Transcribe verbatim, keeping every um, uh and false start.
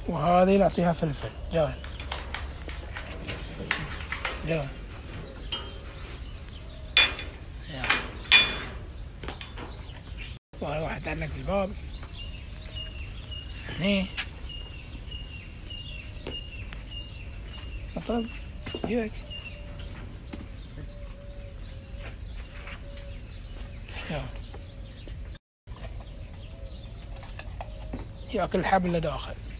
وهذه نعطيها فلفل جاي جاي وهذا واحد عندك في الباب هني. طب جيك ياكل الحبل اللي داخل.